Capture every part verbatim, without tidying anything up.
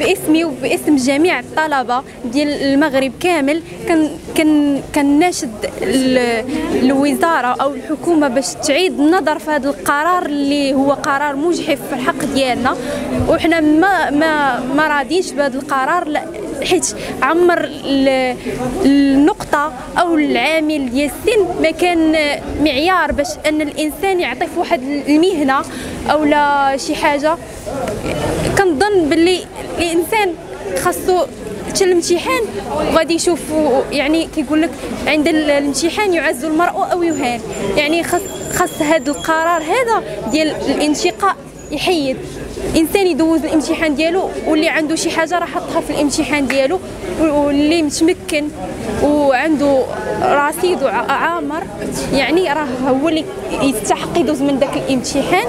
باسمي وباسم جميع الطلبه ديال المغرب كامل كان كان كناشد الوزاره او الحكومه باش تعيد النظر في هذا القرار اللي هو قرار مجحف في الحق ديالنا، وحنا ما ما ما راضينش بهذا القرار، حيت عمر النقطه او العامل ديال السن ما كان معيار باش ان الانسان يعطي في واحد المهنه او لا شي حاجه. كنظن باللي الانسان خاصو حتى الامتحان وغادي يشوفوا، يعني كيقول لك عند الامتحان يعز المرء او يهان، يعني خاص خاص هذا القرار هذا ديال الانتقاء يحيد. الانسان يدوز الامتحان ديالو واللي عنده شي حاجه راه حطها في الامتحان ديالو، واللي متمكن وعنده رصيد عامر يعني راه هو اللي يستحق يدوز من داك الامتحان.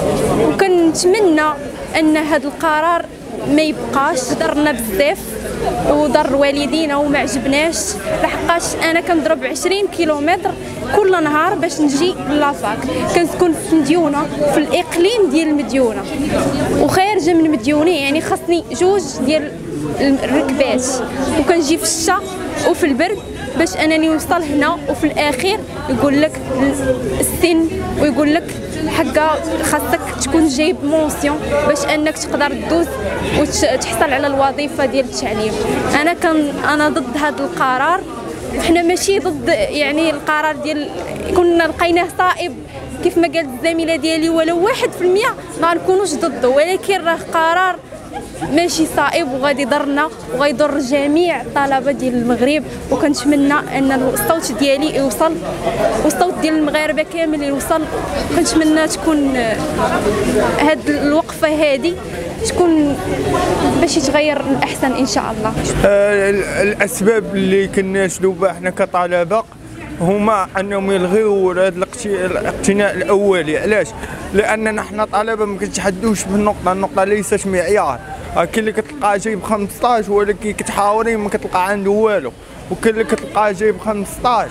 وكنتمنى ان هذا القرار ما يبقاش، ضرنا بزاف وضر والدينا وما عجبناش، لحقاش انا كنضرب عشرين كيلومتر كل نهار باش نجي لافاك. كنسكن في مديونه في الاقليم ديال المديونه وخارجه من مديونه، يعني خاصني جوج ديال الركبات، وكنجي في الشتا وفي البرد باش انني نوصل هنا. وفي الاخير يقول لك السن ويقول لك حقا خاصك تكون جايب مونسيون باش انك تقدر تدوز وتحصل على الوظيفه ديال التعليم. انا كان انا ضد هذا القرار، وحنا ماشي ضد يعني القرار ديال كنا لقيناه صائب كيف ما قالت الزميله ديالي، ولو واحد في المية ما نكونوش ضده، ولكن راه قرار ماشي صائب وغادي يضرنا وغيضر جميع الطلبه ديال المغرب. وكنتمنى ان الصوت ديالي يوصل والصوت ديال المغاربه كامل يوصل. كنتمنى تكون هاد الوقفه هادي تكون باش يتغير الاحسن ان شاء الله. الاسباب اللي كناشدوا بها حنا كطلبه هما انهم يلغيو هذا الاقتناء الاولي. علاش؟ لاننا حنا طلبه ما كنتحدوش بالنقطه، النقطه ليست معيار. كاين اللي كتلقاه جايب خمسطاش ولكن كتحاوري ما كتلقى عنده والو، وكاين اللي كتلقاه جايب خمسطاش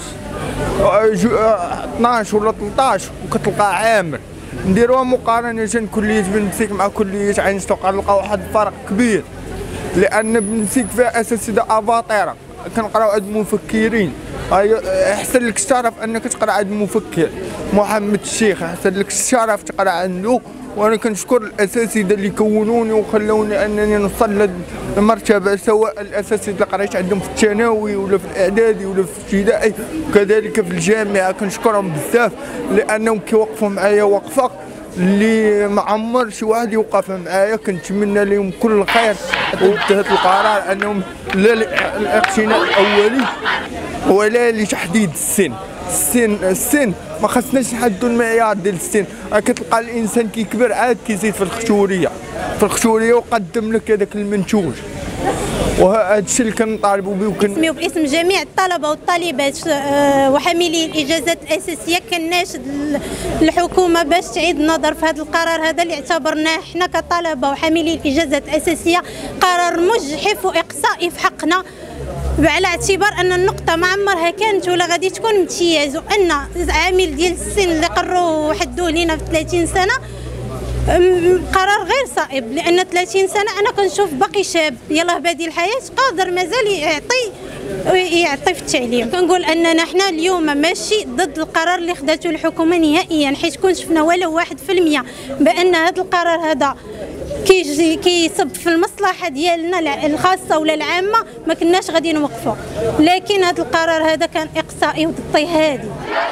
اثناش ولا ثلاثطاش وكتلقاه عامل. نديروها مقارنه كليه بنسيك مع كليه عين شتوق، نلقاو واحد الفرق كبير، لان بنسيك فيها اساتذه افاطره كنقراو عند مفكرين. احسن لك الشرف انك تقرا عند مفكر محمد الشيخ، احسن لك الشرف تقرا عنده. وانا كنشكر الاساتذه اللي كونوني وخلوني انني نوصل للمرتبه، سواء الاساتذه اللي قريت عندهم في الثانوي ولا في الاعدادي ولا في الابتدائي وكذلك في الجامعه. كنشكرهم بزاف لانهم كيوقفوا معايا وقفه اللي ما عمر شي واحد يوقف معايا. كنتمنى لهم كل الخير ضد هذا القرار، انهم لا الاقتناء الاولي ولا لتحديد السن. السن السن ما خصناش نحددوا المعيار ديال السن. كتلقى الانسان كيكبر عاد كيزيد في الخشوريه في الخشوريه وقدم لك هذاك المنتوج، وهذا الشيء اللي كنطالبوا به. باسمي وباسم جميع الطلبه والطالبات وحاملي الاجازات الاساسيه كناشد الحكومه باش تعيد النظر في هذا القرار هذا اللي اعتبرناه حنا كطلبه وحاملي الاجازات الاساسيه قرار مجحف واقصائي في حقنا، على اعتبار ان النقطه ما عمرها كانت ولا غادي تكون امتياز، وان عامل ديال السن اللي قروه وحدوه لينا في ثلاثين سنه قرار غير صائب. لان ثلاثين سنه انا كنشوف باقي شاب يلاه بادي الحياه قادر مازال يعطي يعطي في التعليم. كنقول اننا حنا اليوم ماشي ضد القرار اللي خداته الحكومه نهائيا، حيت كون شفنا ولو واحد في المية بان هذا القرار هذا كيجي كيصب في المصلحه ديالنا الخاصه ولا العامه ما كناش غادي نوقفوا. لكن هذا القرار هذا كان اقصائي وضد هادي.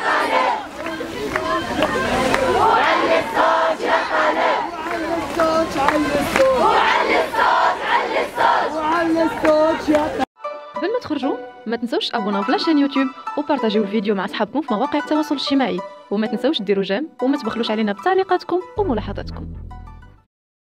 قبل ما تخرجوا ما تنسوش تابوناو في لاشين يوتيوب وبارطاجيو الفيديو مع اصحابكم في مواقع التواصل الاجتماعي، وما تنسوش ديروا جيم وما تبخلوش علينا بتعليقاتكم وملاحظاتكم.